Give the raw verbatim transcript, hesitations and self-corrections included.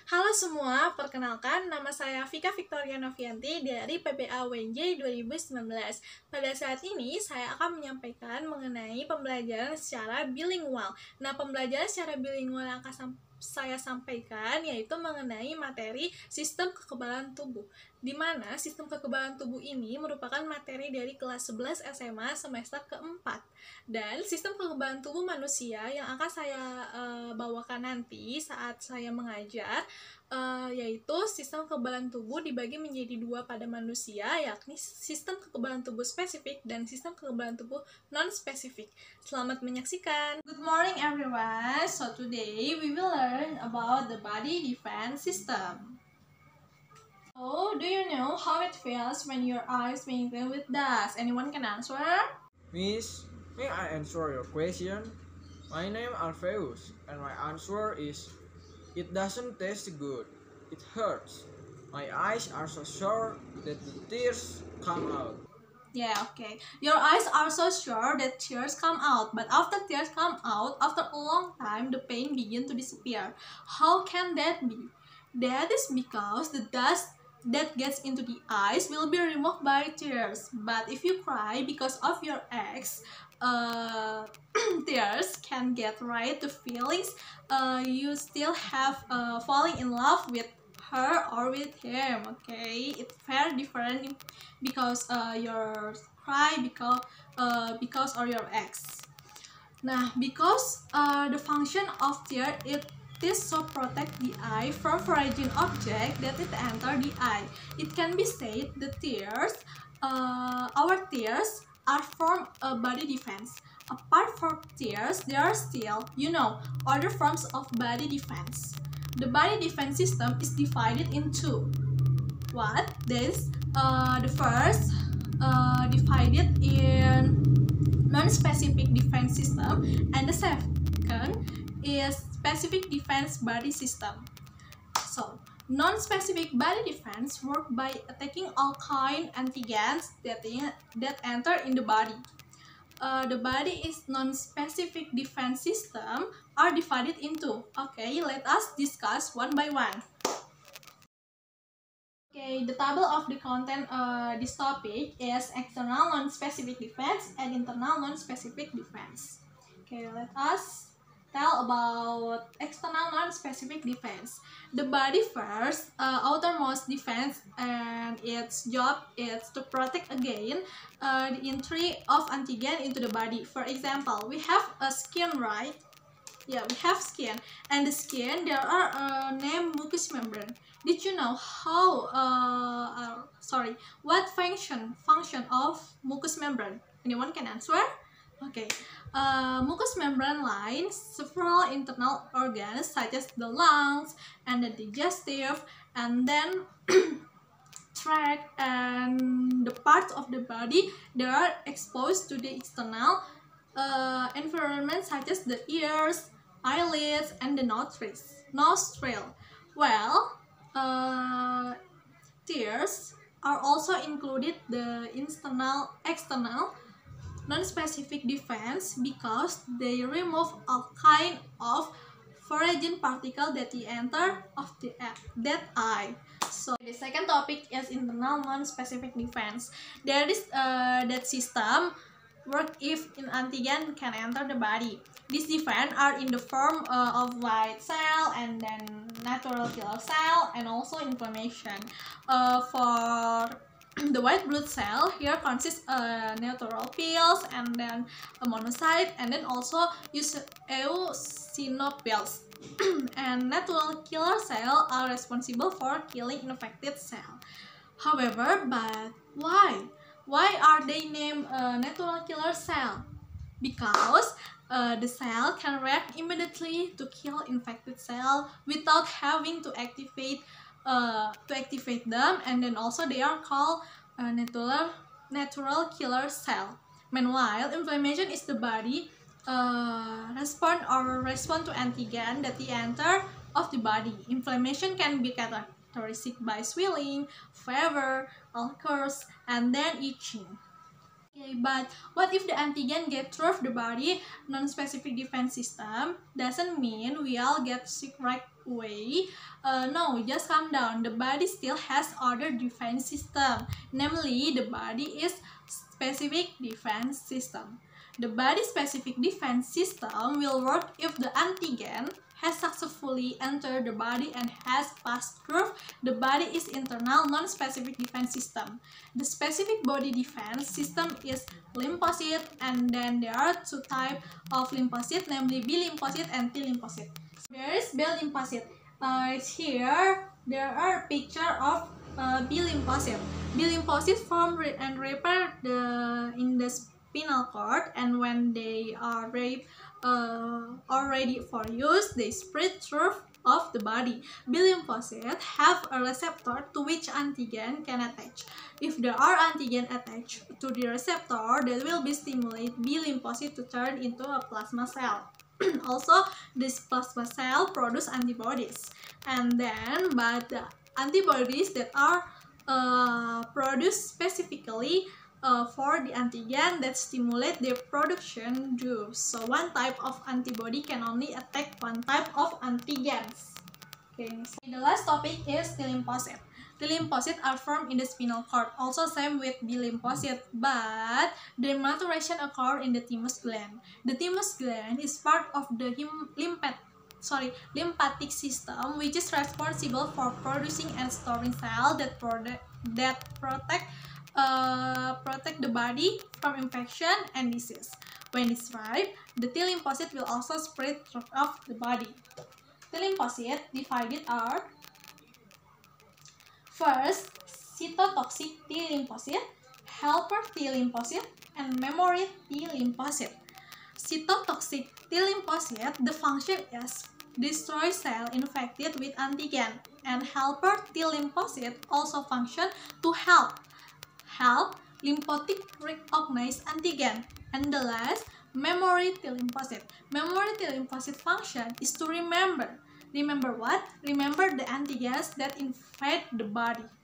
Halo semua, perkenalkan nama saya Vika Victoria Novianti dari P B A U N J dua ribu sembilan belas. Pada saat ini saya akan menyampaikan mengenai pembelajaran secara bilingual. Nah, pembelajaran secara bilingual yang akan sam- saya sampaikan yaitu mengenai materi sistem kekebalan tubuh, di mana sistem kekebalan tubuh ini merupakan materi dari kelas sebelas S M A semester keempat. Dan sistem kekebalan tubuh manusia yang akan saya uh, bawakan nanti saat saya mengajar uh, yaitu sistem kekebalan tubuh dibagi menjadi dua pada manusia, yakni sistem kekebalan tubuh spesifik dan sistem kekebalan tubuh non-spesifik. Selamat menyaksikan. Good morning everyone. So today we will learn about the body defense system. So, do you know how it feels when your eyes being filled with dust? Anyone can answer? Miss, may I answer your question? My name Alpheus, and my answer is, it doesn't taste good. It hurts. My eyes are so sore that the tears come out. Yeah, okay. Your eyes are so sure that tears come out, but after tears come out, after a long time, the pain begin to disappear. How can that be? That is because the dust that gets into the eyes will be removed by tears. But if you cry because of your ex, uh, tears can get right to feelings. Uh, you still have uh, falling in love with her or with him. Okay, it's very different because uh, your cry because uh, because or your ex. Nah, because uh, the function of tear it is to protect the eye from foreign object that it enter the eye. It can be said the tears, uh, our tears are from a body defense. Apart from tears, there are still, you know, other forms of body defense. The body defense system is divided into what? This, uh, the first, uh, divided in non-specific defense system, and the second is specific defense body system. So, non-specific body defense work by attacking all kind antigens that, that enter in the body. Uh, the body is non-specific defense system are divided into. Okay, let us discuss one by one. Okay, the table of the content uh, this topic is external non-specific defense and internal non-specific defense. Okay, let us tell about external non-specific defense. The body first, uh, outermost defense, and its job is to protect against uh, the entry of antigen into the body. For example, we have a skin, right? Yeah, we have skin, and the skin there are uh, named mucous membrane. Did you know how? Uh, uh, sorry, what function function of mucous membrane? Anyone can answer? Okay, uh, mucous membrane lines several internal organs such as the lungs and the digestive, and then tract and the parts of the body that are exposed to the external uh, environment such as the ears, eyelids, and the nostrils. Nostril. Well, uh, tears are also included the external, external non-specific defense because they remove all kind of foreign particle that enter of the that eye. So the second topic is internal non-specific defense. There is uh, that system work if an antigen can enter the body. These defense are in the form uh, of white cell and then natural killer cell and also inflammation. Uh, for the white blood cell here consists uh, neutrophils and then a monocyte and then also eosinophils. And natural killer cells are responsible for killing infected cell. However, but why? Why are they named uh, natural killer cell? Because uh, the cell can react immediately to kill infected cell without having to activate uh, to activate them, and then also they are called uh, natural natural killer cell. Meanwhile, inflammation is the body uh, respond or respond to antigen that they enter of the body. Inflammation can be characteristic by swelling, fever, ulcers, and then itching. Okay, but what if the antigen get through the body? Non-specific defense system doesn't mean we all get sick right away. Uh, no, just calm down. The body still has other defense system. Namely, the body is specific defense system. The body-specific defense system will work if the antigen has successfully entered the body and has passed through the body is internal non-specific defense system. The specific body defense system is lymphocyte, and then there are two types of lymphocyte, namely B lymphocyte and T lymphocyte. There is B lymphocyte. Uh, here there are picture of uh, B lymphocyte. B lymphocyte form and repair the in the spinal cord, and when they are ready, uh, are ready for use, they spread through of the body. B lymphocytes have a receptor to which antigen can attach. If there are antigen attached to the receptor, that will be stimulate B lymphocyte to turn into a plasma cell. Also, this plasma cell produce antibodies, and then but the antibodies that are uh, produced specifically Uh, for the antigen that stimulate their production do. So one type of antibody can only attack one type of antigens. Okay, so the last topic is T lymphocyte. T lymphocytes are formed in the spinal cord, also same with B lymphocyte, but the maturation occur in the thymus gland. The thymus gland is part of the lymphatic sorry lymphatic system, which is responsible for producing and storing cells that product that protect Uh, protect the body from infection and disease. When it's ripe, the T lymphocyte will also spread throughout the body. T lymphocyte divided are: first, cytotoxic T lymphocyte, helper T lymphocyte, and memory T lymphocyte. Cytotoxic T lymphocyte, the function is destroy cell infected with antigen, and helper T lymphocyte also function to help help lymphocyte recognize antigen. And the last, memory T lymphocyte. Memory T lymphocyte function is to remember. Remember what? Remember the antigens that invade the body.